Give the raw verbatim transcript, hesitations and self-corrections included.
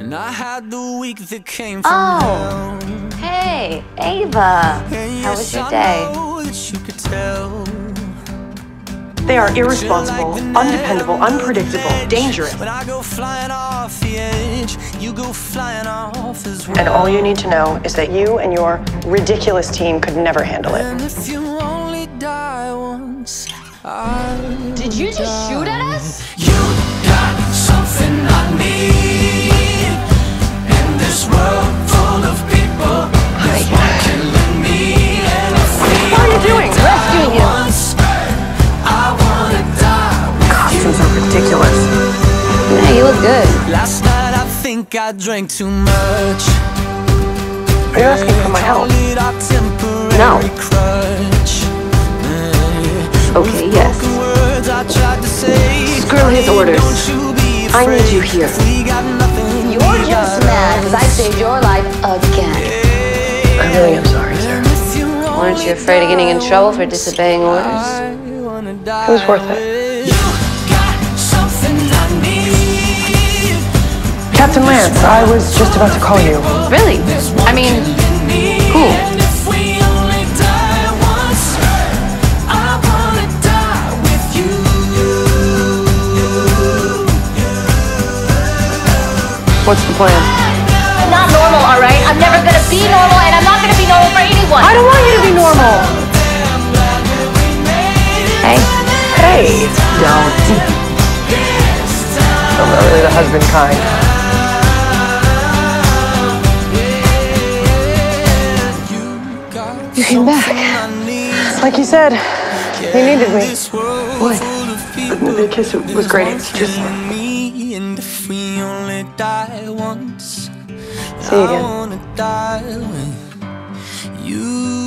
And I had the week that came from Oh, hell. hey, Ava. How was your day? They are irresponsible, undependable, unpredictable, dangerous. When I go flying off the edge, you go flying off as well. And all you need to know is that you and your ridiculous team could never handle it. And if you only die once, I Did you just die. shoot at us? You got something I need in this world full of people. There's one killing me, and if we What are you doing? Rescuing you. once, I wanna die. Costumes are ridiculous. Yeah, you look good. Last night I think I drank too much. Are you asking for my help? No. Okay, yes. Screw his orders. I need you here. You're just mad because I saved your life again. I really am sorry, sir. Weren't you afraid of getting in trouble for disobeying orders? It was worth it. Captain Lance, I was just about to call you. Really? I mean, cool. What's the plan? I'm not normal, all right? I'm never gonna be normal, and I'm not gonna be normal for anyone. I don't want you to be normal. Hey. Hey, don't. I'm not really the husband kind. You came back. Like you said, you needed me. What? The, the kiss was great. It's just... See you again.